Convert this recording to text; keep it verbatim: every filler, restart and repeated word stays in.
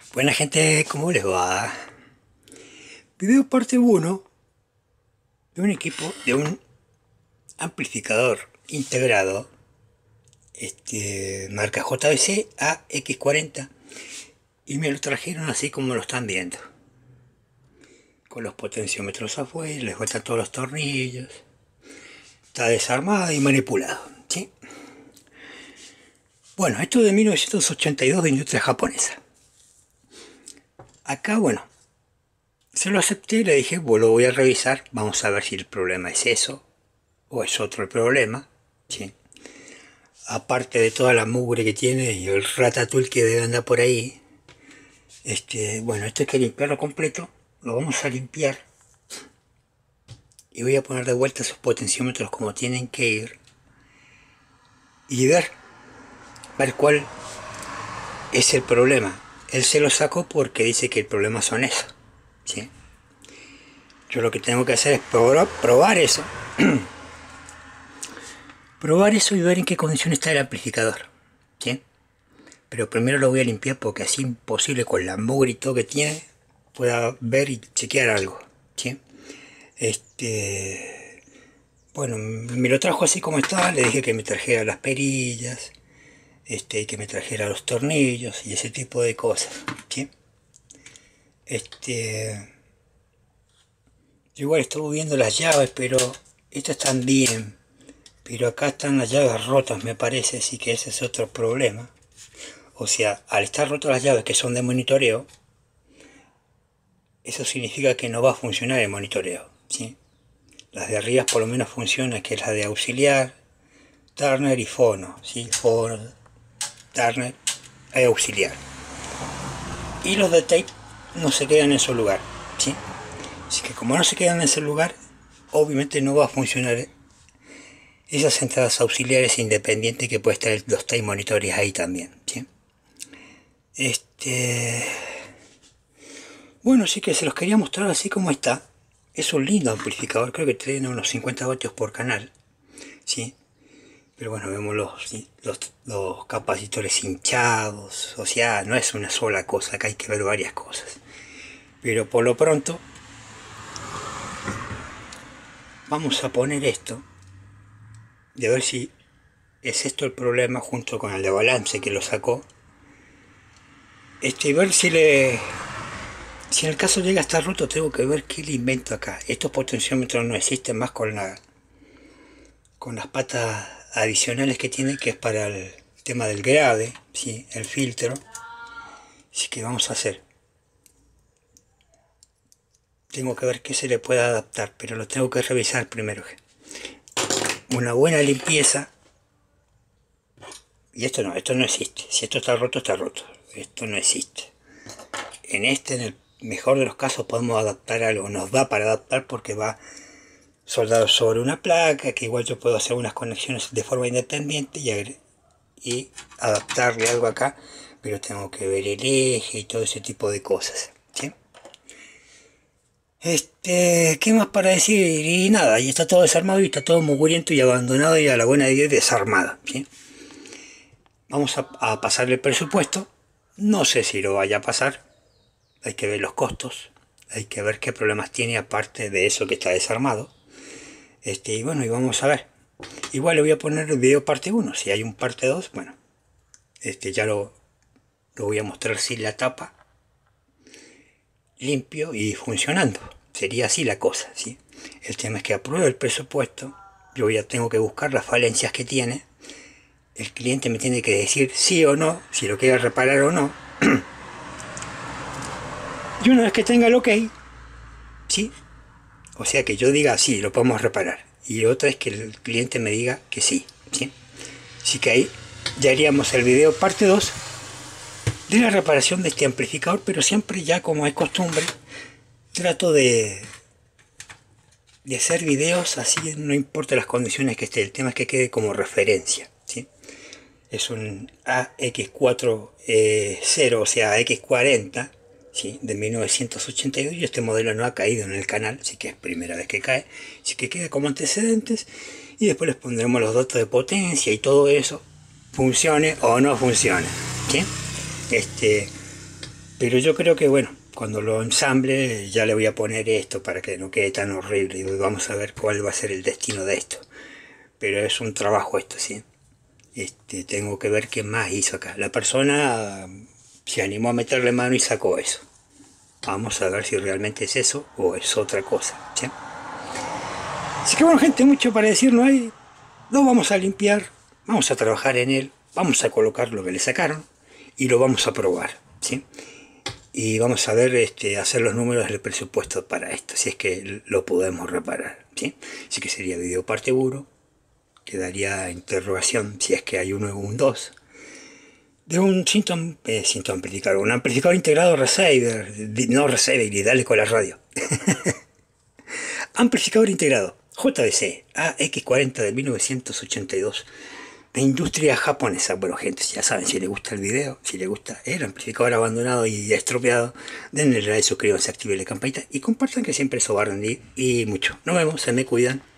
Buena gente, ¿cómo les va? Video parte uno de un equipo, de un amplificador integrado, este, marca J V C A X cuarenta, y me lo trajeron así como lo están viendo, con los potenciómetros afuera, les faltan todos los tornillos, está desarmado y manipulado, ¿sí? Bueno, esto es de mil novecientos ochenta y dos, de industria japonesa. Acá, bueno, se lo acepté y le dije, bueno, lo voy a revisar, vamos a ver si el problema es eso o es otro el problema, ¿sí? Aparte de toda la mugre que tiene y el ratatouille que debe andar por ahí, este, bueno, esto hay que limpiarlo completo, lo vamos a limpiar y voy a poner de vuelta sus potenciómetros como tienen que ir y ver, ver cuál es el problema. Él se lo sacó porque dice que el problema son eso, ¿sí? Yo lo que tengo que hacer es probar, probar eso. Probar eso y ver en qué condición está el amplificador, ¿sí? Pero primero lo voy a limpiar porque así imposible con la mugre y todo que tiene pueda ver y chequear algo, ¿sí? Este... Bueno, me lo trajo así como estaba, le dije que me trajera las perillas, este, que me trajera los tornillos y ese tipo de cosas, ¿sí? Este... Yo igual estuve viendo las llaves, pero estas están bien. Pero acá están las llaves rotas, me parece, así que ese es otro problema. O sea, al estar rotas las llaves que son de monitoreo, eso significa que no va a funcionar el monitoreo, ¿sí? Las de arriba por lo menos funcionan, que es la de auxiliar, Turner y fono, ¿sí? Fono, Turner y auxiliar. Y los de tape no se quedan en su lugar, ¿sí? Así que como no se quedan en ese lugar, obviamente no va a funcionar esas entradas auxiliares independientes que puede estar los tape monitores ahí también, ¿sí? Este... Bueno, sí que se los quería mostrar así como está. Es un lindo amplificador, creo que tiene unos cincuenta vatios por canal, ¿sí? Pero bueno, vemos los, ¿sí? los, los capacitores hinchados, o sea, no es una sola cosa, acá hay que ver varias cosas. Pero por lo pronto, vamos a poner esto, de ver si es esto el problema junto con el de balance que lo sacó. Este, y ver si le... Si en el caso llega a estar roto, tengo que ver qué le invento acá. Estos potenciómetros no existen más con la con las patas adicionales que tiene, que es para el tema del grave, ¿sí? El filtro. Así que vamos a hacer. Tengo que ver qué se le puede adaptar, pero lo tengo que revisar primero. Una buena limpieza. Y esto no, esto no existe. Si esto está roto, está roto. Esto no existe. En este, en el mejor de los casos, podemos adaptar algo. Nos da para adaptar porque va soldado sobre una placa, que igual yo puedo hacer unas conexiones de forma independiente y, y adaptarle algo acá, pero tengo que ver el eje y todo ese tipo de cosas, ¿sí? Este, ¿qué más para decir? Y nada, y está todo desarmado y está todo mugriento y abandonado y a la buena idea desarmado, ¿sí? Vamos a, a pasarle el presupuesto. No sé si lo vaya a pasar. Hay que ver los costos. Hay que ver qué problemas tiene aparte de eso que está desarmado. Este, y bueno, y vamos a ver. Igual le voy a poner el video parte uno. Si hay un parte dos, bueno. Este, ya lo, lo voy a mostrar sin la tapa. Limpio y funcionando. Sería así la cosa, ¿sí? El tema es que apruebe el presupuesto. Yo ya tengo que buscar las falencias que tiene. El cliente me tiene que decir sí o no, si lo quiere reparar o no. Y una vez que tenga el ok, ¿sí? O sea que yo diga sí, lo podemos reparar. Y otra es que el cliente me diga que sí, ¿sí? Así que ahí ya haríamos el video parte dos de la reparación de este amplificador, pero siempre ya como es costumbre, trato de, de hacer videos así, no importa las condiciones que esté, el tema es que quede como referencia, ¿sí? Es un A X cuatro cero, o sea, A X cuarenta, ¿sí? De mil novecientos ochenta y dos, y este modelo no ha caído en el canal, así que es primera vez que cae, así que queda como antecedentes, y después les pondremos los datos de potencia y todo eso, funcione o no funcione, ¿sí? Este, Pero yo creo que bueno, cuando lo ensamble ya le voy a poner esto para que no quede tan horrible y vamos a ver cuál va a ser el destino de esto. Pero es un trabajo esto, ¿sí? Este, tengo que ver qué más hizo acá. La persona se animó a meterle mano y sacó eso. Vamos a ver si realmente es eso o es otra cosa, ¿sí? Así que bueno, gente, mucho para decir no hay. Lo vamos a limpiar, vamos a trabajar en él, vamos a colocar lo que le sacaron y lo vamos a probar, ¿sí? Y vamos a ver, este, hacer los números del presupuesto para esto, si es que lo podemos reparar, ¿sí? Así que sería video parte uno, quedaría interrogación si es que hay uno o un dos. De un Symptom, eh, Symptom amplificador, un amplificador integrado receiver, no receiver, y dale con la radio. Amplificador integrado, J V C A X cuarenta de mil novecientos ochenta y dos, de industria japonesa. Bueno, gente, ya saben, si les gusta el video, si les gusta el amplificador abandonado y estropeado, denle like, suscríbanse, activen la campanita y compartan, que siempre eso va a rendir y mucho. Nos vemos, se me cuidan.